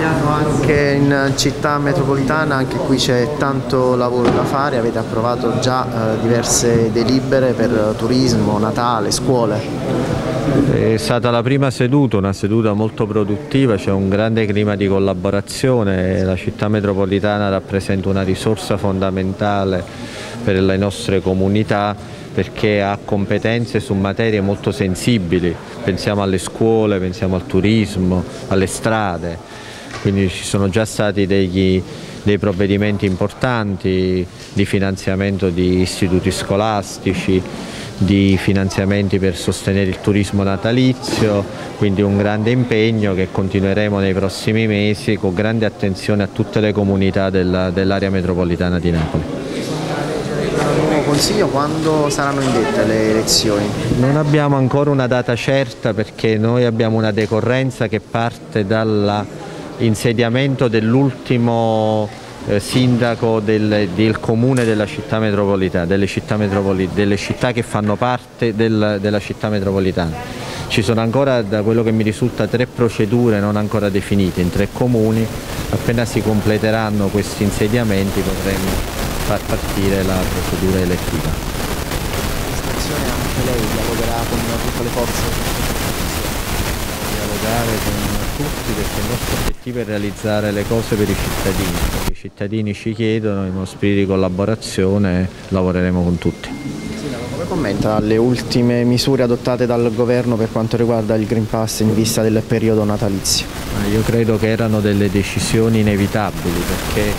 Anche in città metropolitana, anche qui c'è tanto lavoro da fare, avete approvato già diverse delibere per turismo, Natale, scuole. È stata la prima seduta, una seduta molto produttiva, c'è un grande clima di collaborazione, la città metropolitana rappresenta una risorsa fondamentale per le nostre comunità perché ha competenze su materie molto sensibili, pensiamo alle scuole, pensiamo al turismo, alle strade, quindi ci sono già stati dei provvedimenti importanti di finanziamento di istituti scolastici, di finanziamenti per sostenere il turismo natalizio, quindi un grande impegno che continueremo nei prossimi mesi con grande attenzione a tutte le comunità dell'area metropolitana di Napoli. Nuovo consiglio, quando saranno indette le elezioni? Non abbiamo ancora una data certa perché noi abbiamo una decorrenza che parte dall'insediamento dell'ultimo sindaco del comune della città metropolitana, delle città che fanno parte della città metropolitana. Ci sono ancora, da quello che mi risulta, 3 procedure non ancora definite in 3 comuni. Appena si completeranno questi insediamenti potremo far partire la procedura elettiva. L'amministrazione, anche lei dialogherà con tutte le forze? Dialogare con tutti perché il nostro obiettivo è realizzare le cose per i cittadini. I cittadini ci chiedono, in uno spirito di collaborazione lavoreremo con tutti. Come commenta le ultime misure adottate dal governo per quanto riguarda il Green Pass in vista del periodo natalizio? Io credo che erano delle decisioni inevitabili perché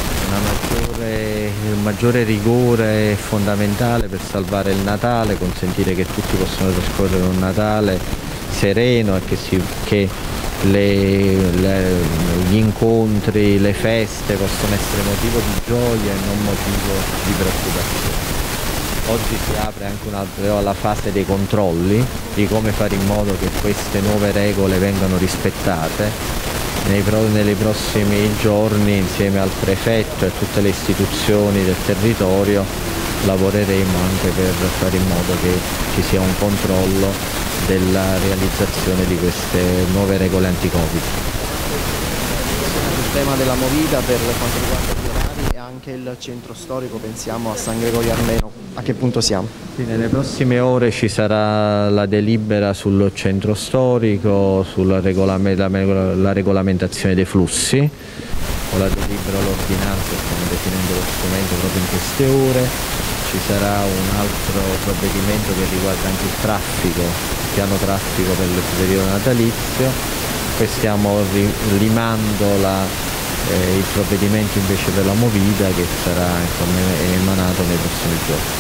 un maggiore rigore è fondamentale per salvare il Natale, consentire che tutti possano trascorrere un Natale sereno e che gli incontri, le feste possono essere motivo di gioia e non motivo di preoccupazione. Oggi si apre anche la fase dei controlli, di come fare in modo che queste nuove regole vengano rispettate. Nei prossimi giorni, insieme al prefetto e a tutte le istituzioni del territorio, lavoreremo anche per fare in modo che ci sia un controllo della realizzazione di queste nuove regole anti-Covid. Il tema della movida per quanto riguarda gli orari e anche il centro storico, pensiamo a San Gregorio Armeno, a che punto siamo? Sì, nelle prossime ore ci sarà la delibera sul centro storico, sulla la regolamentazione dei flussi, con la delibera l'ordinanza, stiamo definendo lo strumento proprio in queste ore. Ci sarà un altro provvedimento che riguarda anche il traffico, il piano traffico per il periodo natalizio. Poi stiamo limando il provvedimento invece per la movida che sarà emanato nei prossimi giorni.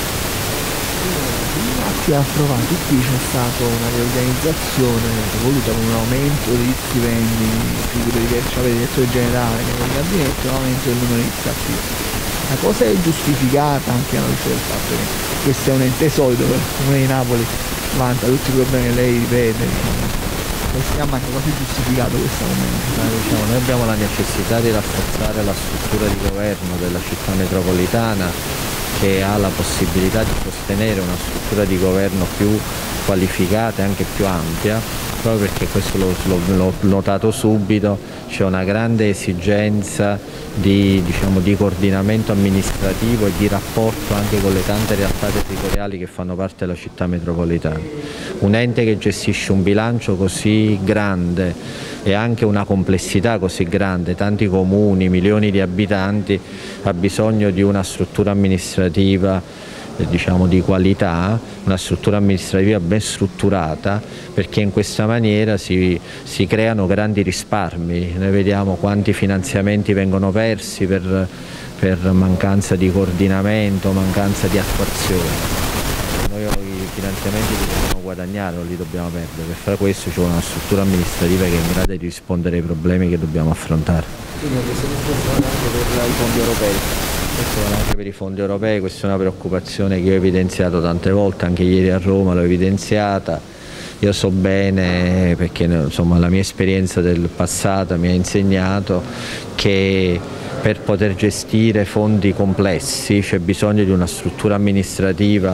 Che ha approvato qui c'è stata una riorganizzazione voluta con un aumento degli stipendi, figure diverse, il direttore generale, nel gabinetto, un aumento del numero di staffisti. La cosa è giustificata anche alla luce del fatto che questo è un ente solido, il comune di Napoli vanta tutti i problemi che lei ripete. Siamo anche quasi giustificato questo aumento. Noi abbiamo la necessità di rafforzare la struttura di governo della città metropolitana che ha la possibilità di sostenere una struttura di governo più qualificata e anche più ampia, proprio perché questo l'ho notato subito, c'è una grande esigenza di coordinamento amministrativo e di rapporto anche con le tante realtà territoriali che fanno parte della città metropolitana. Un ente che gestisce un bilancio così grande e anche una complessità così grande, tanti comuni, milioni di abitanti, ha bisogno di una struttura amministrativa di qualità, una struttura amministrativa ben strutturata, perché in questa maniera si creano grandi risparmi. Noi vediamo quanti finanziamenti vengono persi per mancanza di coordinamento, mancanza di attuazione. Noi i finanziamenti li dobbiamo guadagnare, non li dobbiamo perdere. Per fare questo ci vuole una struttura amministrativa che è in grado di rispondere ai problemi che dobbiamo affrontare. Quindi questo vale anche per i fondi europei? Questo vale anche per i fondi europei, questa è una preoccupazione che ho evidenziato tante volte, anche ieri a Roma l'ho evidenziata. Io so bene, perché insomma, la mia esperienza del passato mi ha insegnato che per poter gestire fondi complessi c'è bisogno di una struttura amministrativa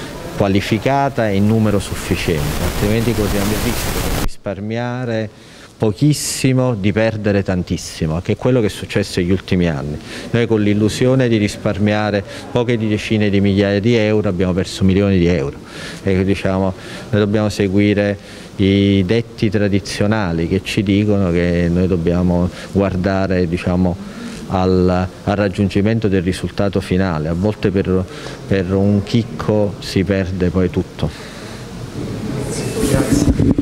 qualificata e in numero sufficiente, altrimenti corriamo il rischio di risparmiare pochissimo di perdere tantissimo, che è quello che è successo negli ultimi anni. Noi con l'illusione di risparmiare poche decine di migliaia di euro abbiamo perso milioni di euro e diciamo, noi dobbiamo seguire i detti tradizionali che ci dicono che noi dobbiamo guardare, diciamo, al raggiungimento del risultato finale. A volte per un chicco si perde poi tutto. Grazie.